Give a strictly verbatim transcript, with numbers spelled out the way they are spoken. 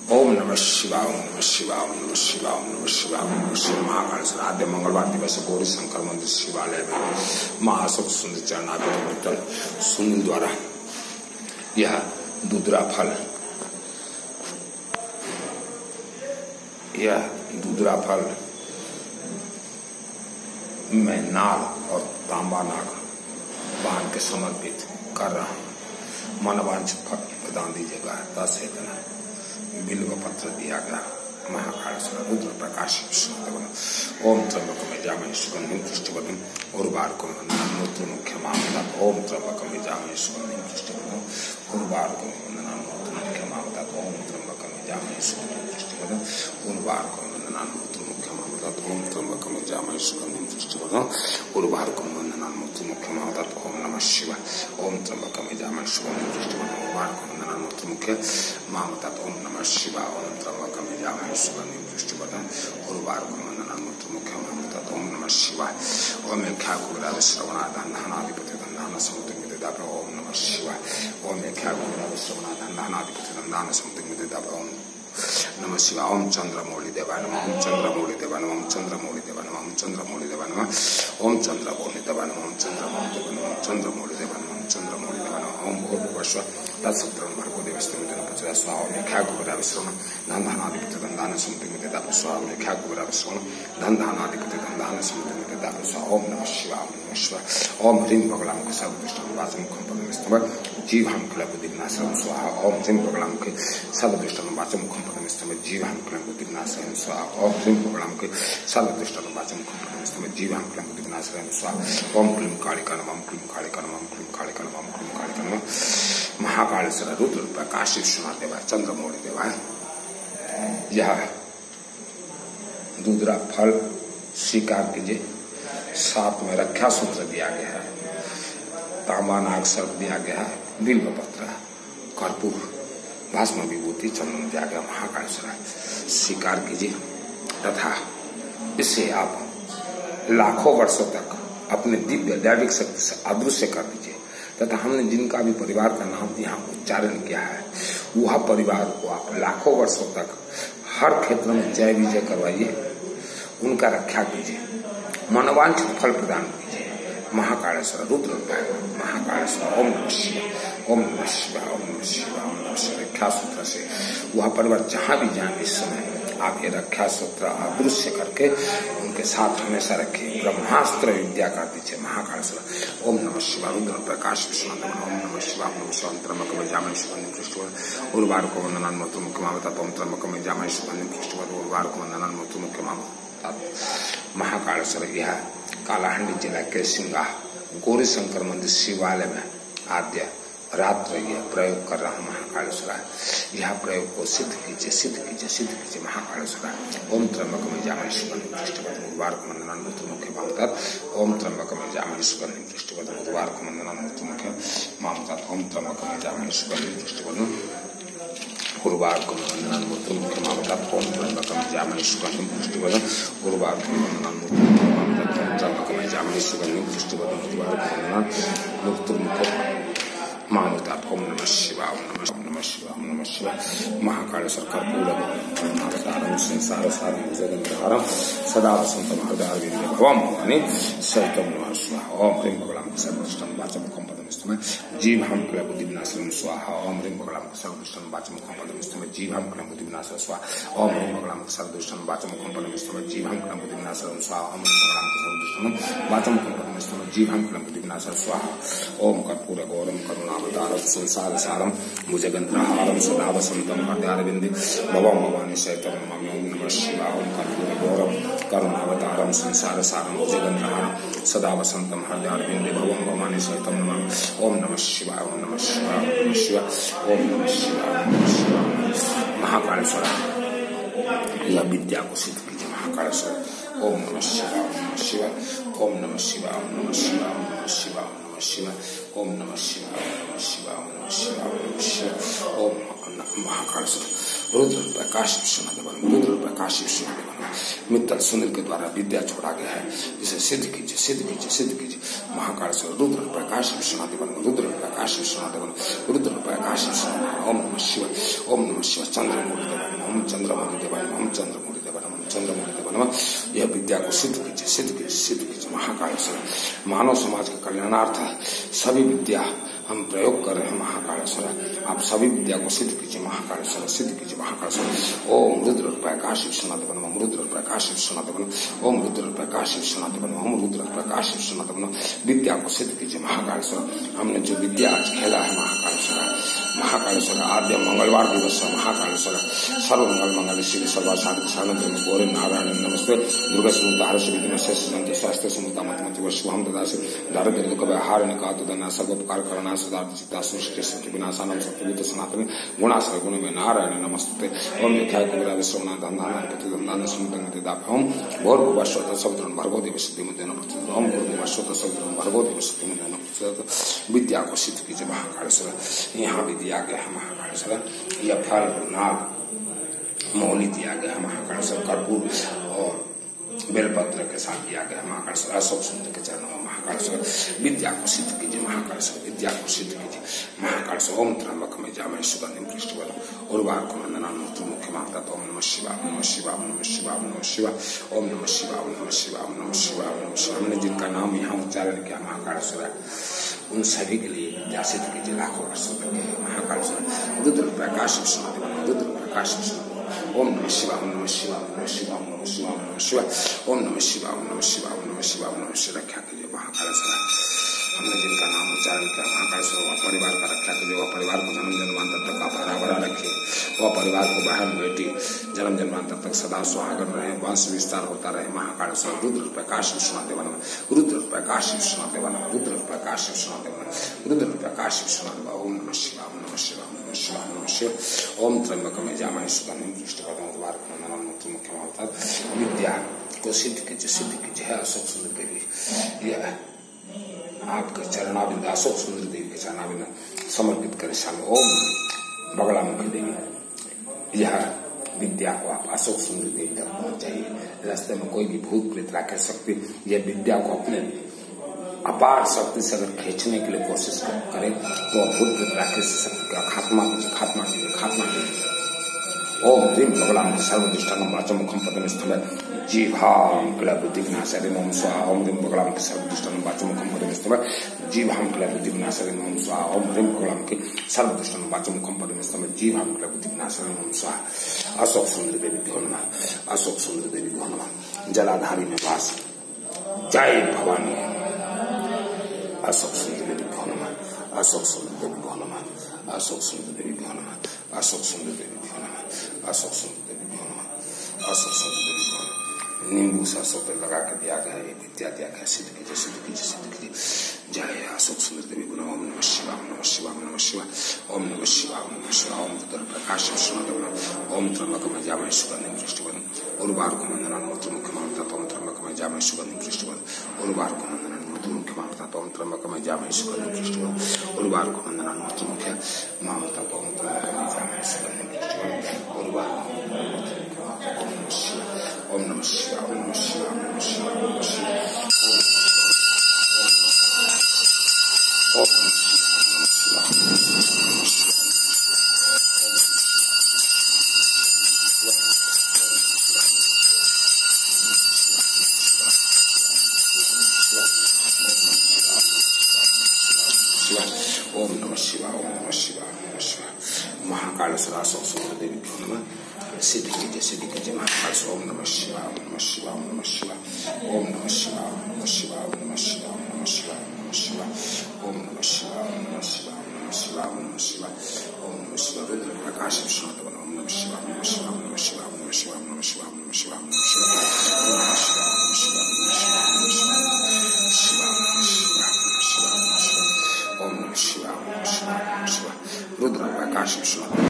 ओम नमः शिवाय, ओम नमः शिवाय, ओम नमः शिवाय, ओम नमः शिवाय, ओम नमः शिवाय। महाकालेश्वर आद्य मंगलवार दिवस गौरी शंकर मंदिर शिवालय में महाअशोक सुंदर चरणार्पित सुनील द्वारा यह दूधरा फल यह दूधरा फल मैं नाग और तांबा नाग बांध के समर्पित कर रहा हूँ। मनवांछित फल प्रदान दीजिएगा। दस इतना बिल्व पत्र दिया गया। महाकालेश्वर रुद्र प्रकाश ओम त्र्यंबक यजामहे सुगंधिं पुष्टिवर्धनम् उर्वारुकं वन्दनामि मूर्तिमुख्यमामृतात्। ओम त्र्यंबक यजामहे सुगंधिं पुष्टिवर्धनम् उर्वारुकं वन्दनामि मूर्तिमुख्यमामृतात्। ओम त्र्यंबक यजामहे सुगंधिं पुष्टिवर्धनम् उर्वारुकं वन्दनामि मूर्तिमुख्यमामृतात्। ओम त्र्यंबक यजामहे सुगंधिं पुष्टिवर्धनम् उर्वारुकं वन्दनामि मूर्तिमुख्यमामृतात्। ओम नमः शिवाय। ओम त्र्यंबक यजामहे सुगंधिं पुष्टिवर्धनम् उर्वारुकं वन्दनामि मूर्तिमुख्यमामृतात्। ओम नमः शिवाय। ओम त्र्यंबक यजामहे सुगंधिं पुष्टिवर्धनम् उर्वारुकं वन्दनामि मूर्तिमुख्यमामृतात्। ओम नमः शिवाय। ओम ख्याकुराद श्रवणादन्धानाधिपति दन्धान समुद्रमिदाप्र। ओम नमः शिवाय। ओम ख्याकुराद श्रवणादन्धानाधिपति दन्धान समुद्रमिदाप्र। ओम नमः शिवाय। ओम चंद्रमौलि देवाय नमः। ओम चंद्रमौलि देवाय नमः। ओम चंद्रमौलि देवाय नमः। ओम चंद्रमौलि देवाय नमः। ओम चंद्रमौलि देवाय नमः। ओम चंद्रमौलि देवाय नमः। ओम चंद्रमौलि देवाय नमः। ओम चंद्रमौलि देवाय नमः। ओम भूर्भुवस्सुवः तत्सवितुर्वरेण्यं भर्गो देवस्य धीमहि तन्नो प्रचोदयात्। स्वाहा। ओम ख्याकुराद श्रवण दन्धानाधिपति दन्धान समुद्रमिदाप्र। स्वाहा। ओम ख्याकुराद श्रवण दन्धानाधिपति दन्धान समुद्रमिदाप्र। स्वाहा। ओम नमः शिवाय। ओम नमः शिवाय। ओम ह्रीं बगलामुखे सर्वदुष्टानां वाचमुखं पदमिस्तवः जीवाहं क्लेशविघ्नाशनं स्वाहा। ओम ह्रीं बगलामुखे सर्वदुष्टानां वाचमुखं पदमिस्तवः जीवाहं क्लेशविघ्नाशनं स्वाहा। ओम ह्रीं बगलामुखे सर्वदुष्टानां वाचमुखं पदमिस्तवः जीवाहं क्लेशविघ्नाशनं स्वाहा। ओम क्लीं कालिका नमः। ओम क्लीं कालिका नमः। ओम क्लीं कालिका नमः। ओम क्लीं कालिका नमः। महाकालेश्वर रुद्र प्रकाश विश्वनाथ देवाय चंद्रमौलि देवाय यह दूधरा फल स्वीकार कीजिए। साथ में रक्षा सूत्र दिया गया है, तांबा नाग सर्प दिया गया है, बिल्व पत्र, कर्पूर, भस्म विभूति, चंदन दिया गया। महाकालेश्वर स्वीकार कीजिए तथा इसे आप लाखों वर्षों तक अपने दिव्य दैविक शक्ति से अदृश्य कर दीजिए तथा हमने जिनका भी परिवार का नाम यहाँ उच्चारण किया है वह परिवार को आप लाखों वर्षों तक हर क्षेत्र में जय विजय करवाइए, उनका रक्षा कीजिए, मनोवांछित फल प्रदान कीजिए। महाकालेश्वर रुद्र महाकालेश्वर ओम नमः शिवाय। ओम नमः शिवाय। ओम नमः शिवाय। ओम नमः शिवाय। रक्षा सूत्र से वह परिवार जहाँ भी जाए इस समय आप ये रक्षा सूत्र अदृश्य करके उनके साथ हमेशा रखिए। ब्रह्मास्त्र विद्या कर दीजिए। महाकालेश्वर ओम नमः शिवाय। रुद्र प्रकाश विश्वनाथ। ओम नमः शिवाय। ओम शिवाय। त्र्यंबक यजामहे सुगंधिं पुष्टिवर्धनम् उर्वारुकं वन्दनामि मूर्तिमुख्यमामृतात्। ओम त्र्यंबक यजामहे सुगंधिं पुष्टिवर्धनम् उर्वारुकं वन्दनामि मूर्तिमुख्यमामृतात्। महाकालेश्वर यह कालाहांडी जिला के सिंगा गौरी शंकर मंदिर शिवालय में आद्य रात्र यह प्रयोग कर रहा हूँ। महाकालेश्वर यह प्रयोग को सिद्ध कीजिए, सिद्ध कीजिए, सिद्ध कीजिए। महाकालेश्वर ओम त्र्यंबक यजामहे सुगंधिं पुष्टिवर्धनम् उर्वारुकं वन्दनामि मूर्तिमुख्यमामृतात्। ओम त्र्यंबक यजामहे सुगंधिं पुष्टिवर्धनम् उर्वारुकं वन्दनामि मूर्तिमुख्यमामृतात्। ओम त्र्यंबक यजामहे सुगंधिं पुष्टिवर्धनम् उर्वारुकं वन्दनामि मूर्तिमुख्यमामृतात्। ओम त्र्यंबक यजामहे सुगंधिं पुष्टिवर्धनम् उर्वारुकं वन्दनामि मूर्तिमुख्यमामृतात्। ओम त्र्यंबक यजामहे सुगंधिं पुष्टिवर्धनम् उर्वारुकं वन्दनामि मूर्तिमुख्यमामृतात्। मामृतात्। ओम नमः शिवाय। ओम नमः शिवाय। ओम नमः शिवाय। महाकालेश्वर कर्पूरगौरम संसार सारं भुजगन्धहारं सदा वसन्तं हृदयारविन्दे भवं भवानि सहितं नमः शिवाय। ओम ह्रीं बगलामुखे सर्वदुष्टानां वाचमुखं पदमिस्तवः जीवाहं क्लेशविघ्नाशनं स्वाहा। ओम ह्रीं बगलामुखे सर्वदुष्टानां वाचमुखं पदमिस्तवः जीवाहं क्लेशविघ्नाशनं स्वाहा। ओम ह्रीं बगलामुखे सर्वदुष्टानां वाचमुखं पदमिस्तवः जीवाहं क्लेशविघ्नाशनं स्वाहा। ओम ह्रीं बगलामुखे सर्वदुष्टानां वाचमुखं पदमिस्तवः जीवाहं क्लेशविघ्नाशनं स्वाहा। ओम कर्पूरगौरम करुणावतारं संसार सारं भुजगन्धहारं सदा वसन्तं हृदयारविन्दे भवं भवानि सहितं नमामि। ओम नमः शिवाय। ओम कर्पूरगौरम करुणावतारं संसार सारं भुजगन्धहारं सदा वसन्तं हृदयारविन्दे भवं भवानि सहितं नमामि। ओम नमः शिवाय। ओम नमः शिवाय। ओम नमः शिवाय। ओम नमः शिवाय। ओम नमः शिवाय। महाकालेश्वर यह विद्या को सिद्ध कीजिए। महाकालेश्वर ओम नमः शिवाय। ओम नमः शिवाय। ओम नमः शिवाय। ओम नमः शिवाय। ओम नमः शिवाय। ओम नमः शिवाय। ओम नमः शिवाय। ओम नमः शिवाय। ओम नमः शिवाय। ओम नमः शिवाय। ओम महाकालेश्वर रुद्र प्रकाश विश्वनाथ रुद्र प्रकाश विश्वनाथ मित्तल सुनील के द्वारा विद्या छोड़ा गया है, इसे सिद्ध कीजिए, सिद्ध कीजिए, सिद्ध कीजिए। महाकालेश्वर रुद्र प्रकाश विश्वनाथ रुद्र प्रकाश विश्वनाथ रुद्र प्रकाश विश्वनाथ। ओम नमः शिवाय। ओम नमः शिवाय। चंद्रमौलि देवाय नमः। ओम चंद्रमौली देवाय नमः, ओम चंद्रमौली देवाय नमः, चंद्रमौली देवाय नमः। यह विद्या को सिद्ध कीजिए, सिद्ध कीजिए, सिद्ध कीजिए महाकालेश्वर। मानव समाज के कल्याणार्थ सभी विद्या हम प्रयोग कर रहे हैं महाकालेश्वर। आप सभी विद्या को सिद्ध कीजिए महाकालेश्वर, सिद्ध कीजिए महाकालेश्वर। ओम रुद्र प्रकाश विश्वनाथ नमः, रुद्र प्रकाश विश्वनाथ नमः, ओम रुद्र प्रकाश विश्वनाथ नमः, ओम रुद्र प्रकाश विश्वनाथ नमः। विद्या को सिद्ध कीजिए महाकालेश्वर। हमने जो विद्या आज खेला है महाकालेश्वर, महाकालेश्वर आद्य मंगलवार दिवस है महाकालेश्वर। सर्व मंगल मंगल शिव सर्वा शांति शांति गौरी नारायण नमस्ते। दुर्गा समुद्र हर शिविर में शेष जंतु स्वास्थ्य समुद्र मत मत शुभम ददासी दारिद्र्य दुख व्यवहार निकात दना सर्वोपकार करना सदार्थ चित्ता सृष्टि सत्य विनाशानम सत्यवित सनातन गुणाश्रय गुण में नारायण नमस्ते। ओम व्याख्याय कुबेरा विश्वनाथ धनधान पति धनधान समुद्र दाप ओम भोर भूवश्वत समुद्र भर्गो देव सिद्धि मुद्दन प्रचुर ओम भोर भूवश्वत समुद्र भर्गो देव सिद्धि मुद्दन प्रचुर। विद्या को सिद्ध कीजिए महाकालेश्वर। यहाँ भी दिया गया है महाकालेश्वर, यह फल नाग मौली दिया गया है महाकालेश्वर, कर्पूर और बेलपत्र के साथ दिया गया महाकालेश्वर। अशोक सुंदर के चरणों में महाकालेश्वर विद्या को सिद्ध कीजिए महाकालेश्वर, विद्या को सिद्ध कीजिए महाकालेश्वर। ओम त्र्यंबक में जामय सुगंधिम पृष्ठवल उर्वार कुमंदना मुख्य माता। ओम नमः शिवाय, नमः शिवाय, नमः शिवाय, नमः शिवाय, ओम नमः शिवाय, नमः शिवाय, नमः शिवाय, नमः शिवाय। हमने जिनका नाम यहाँ उच्चारण किया महाकालेश्वर, उन सभी के लिए विद्या सिद्ध कीजिए लाखों वर्षों तक महाकालेश्वर। रुद्र प्रकाश विश्वनाथ, रुद्र प्रकाश विश्वनाथ। ओम नमः शिवाय, नमः शिवाय, नमः शिवाय, नमः शिवाय, नमः शिवाय, ओम नमः शिवाय, नमः शिवाय, नमः शिवाय, नमः शिवाय। रक्षा कीजिए महाकालेश्वर। हमने जिनका नाम उच्चारण किया महाकालेश्वर, वह परिवार का रक्षा कीजिए, वह परिवार को जन्म जन्मांतर तक आप हरा भरा रखिए, वह परिवार को बहन बेटी जन्म जन्मांतर तक सदा सुहागन रहे, वंश विस्तार होता रहे महाकालेश्वर। रुद्र प्रकाश विश्वनाथ देव नमः, रुद्र प्रकाश विश्वनाथ देव नमः, रुद्र प्रकाश विश्वनाथ देव नमः, रुद्र प्रकाश विश्वनाथ देव। ओम नमः शिवाय, नमः शिवाय, नमः शिवाय, नमः शिवाय। ओम त्र्यंबक में जामय सुगंधिम पृष्ठवल उर्वार कुमंदना मुख्य मुख्य माता। विद्या को सिद्ध कीजिए, सिद्ध कीजिए। है अशोक सुंदर देवी, यह आपके चरणाविंद अशोक सुंदर देवी के चरणाविंद समर्पित करे सामने। ओम बगलामुखी देवी, यह विद्या को आप अशोक सुंदर देवी तक पहुंच जाइए। रास्ते में कोई भी भूत प्रेत राक्षस शक्ति यह विद्या को अपने अपार शक्ति से अगर खींचने के लिए कोशिश करे तो भूत प्रेत राक्षस शक्ति का खात्मा कीजिए, खात्मा कीजिए, खात्मा कीजिए। ओम ह्रीम बगलाम सर्वदुष्टांगम वाचमुखम पदम स्थल जीभाम क्ल बुद्धि विनाशाय नमः स्वाहा। ओम ह्रीम बगलाम सर्वदुष्टांगम वाचमुखम पदम स्थल जीभाम क्ल बुद्धि विनाशाय नमः स्वाहा। ओम ह्रीम बगलाम के सर्वदुष्टांगम वाचमुखम पदम स्थल जीभाम क्ल बुद्धि विनाशाय नमः स्वाहा। अशोक सुंदर देवी को नमः, अशोक सुंदर देवी को नमः। जलाधारी में वास जय भवानी। अशोक सुंदर देवी को नमः, अशोक सुंदर देवी को नमः, अशोक सुंदर देवी को नमः, अशोक सुंदर देवी को नमः, अशोक सुंदर देवी को नमः, अशोक सुंदर देवी को नमः। नींबू सरसों तेल लगा के दिया गया है, विद्या दिया गया, सिद्ध कीजिए, सिद्ध कीजिए, सिद्ध कीजिए। जय अशोक सुंदर देवी को नमः। ओम नमः शिवाय, नमः शिवाय, नमः शिवाय, ओम नमः शिवाय, नमः शिवाय, ओम रुद्र प्रकाश विश्वनाथ नमः, ओम त्र्यंबक में जामय सुगंधिम पृष्ठवल उर्वार कुमंदना मुख्य मुख्य माता। ओम त्र्यंबक में जामय सुगंधिम पृष्ठवल उर्वार कुमंदना मुख्य मुख्य माता। ओम त्र्यंबक में जामय सुगंधिम पृष्ठवल उर्वार कुमंदना मुख्य मुख्य माता। ओम त्र्यंबक में जामय सुगंधिम पृष्ठवल उर्वार ओम नमः शिवाय, ओम नमः शिवाय, नमः शिवाय, नमः शिवाय। ओम नमः शिवाय, ओम नमः शिवाय, नमः शिवाय। महाकालेश्वर अशोक सुंदर देवी को नमः। सिद्ध कीजिए, सिद्ध कीजिए महाकालेश्वर। ओम नमः शिवाय, ओम नमः शिवाय, ओम नमः शिवाय, ओम नमः शिवाय, ओम नमः शिवाय, ओम नमः शिवाय, ओम नमः शिवाय, ओम नमः शिवाय, ओम नमः शिवाय, ओम नमः शिवाय, ओम नमः शिवाय, ओम नमः शिवाय, ओम नमः शिवाय। रुद्र प्रकाश विश्वनाथ नमः। ओम नमः शिवाय, ओम नमः शिवाय, ओम नमः शिवाय, ओम नमः शिवाय, ओम नमः शिवाय, ओम नमः शिवाय, ओम नमः शिवाय, ओम नमः शिवाय, ओम नमः शिवाय, ओम नमः शिवाय, ओम नमः शिवाय, ओम नमः शिवाय, ओम नमः शिवाय, ओम नमः शिवाय,